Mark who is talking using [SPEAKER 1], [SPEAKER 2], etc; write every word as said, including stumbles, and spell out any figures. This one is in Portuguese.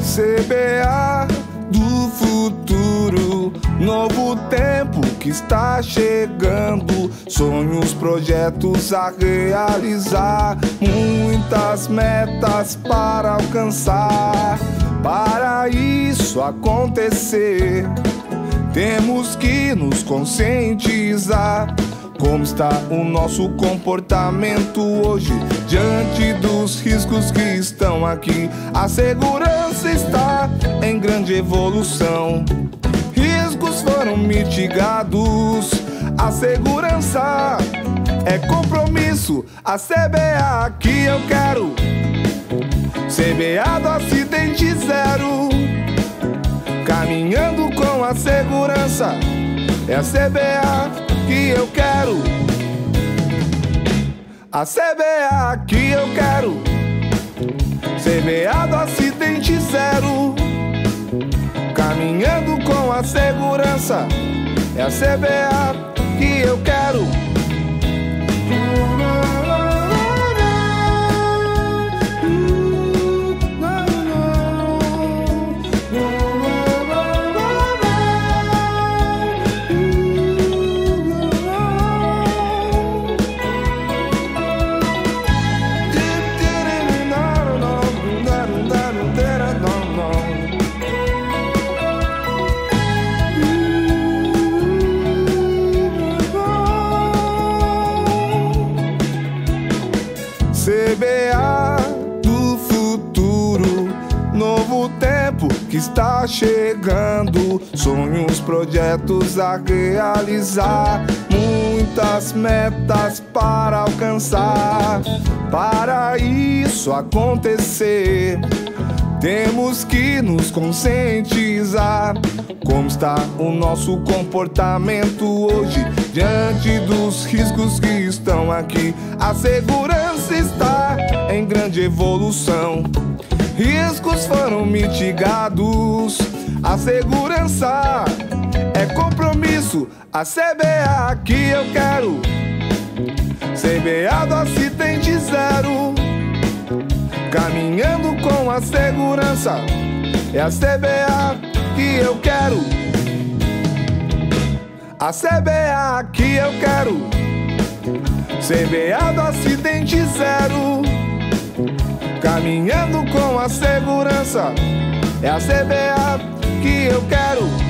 [SPEAKER 1] C B A do futuro, novo tempo que está chegando, sonhos, projetos a realizar, muitas metas para alcançar. Para isso acontecer, temos que nos conscientizar. Como está o nosso comportamento hoje diante dos riscos que estão aqui? A segurança está em grande evolução, riscos foram mitigados. A segurança é compromisso, a C B A que eu quero. C B A do acidente zero, caminhando com a segurança, é a C B A que eu quero. A C B A que eu quero. C B A do acidente zero, caminhando com a segurança, é a C B A que eu quero. C B A do futuro, novo tempo que está chegando, sonhos, projetos a realizar, muitas metas para alcançar. Para isso acontecer, temos que nos conscientizar. Como está o nosso comportamento hoje diante dos riscos que estão aqui? A segurança está em grande evolução, riscos foram mitigados. A segurança é compromisso, a C B A que eu quero. C B A do acidente zero, caminhando com a segurança, é a C B A que eu quero. A C B A que eu quero. C B A do acidente zero, caminhando com a segurança, é a C B A que eu quero.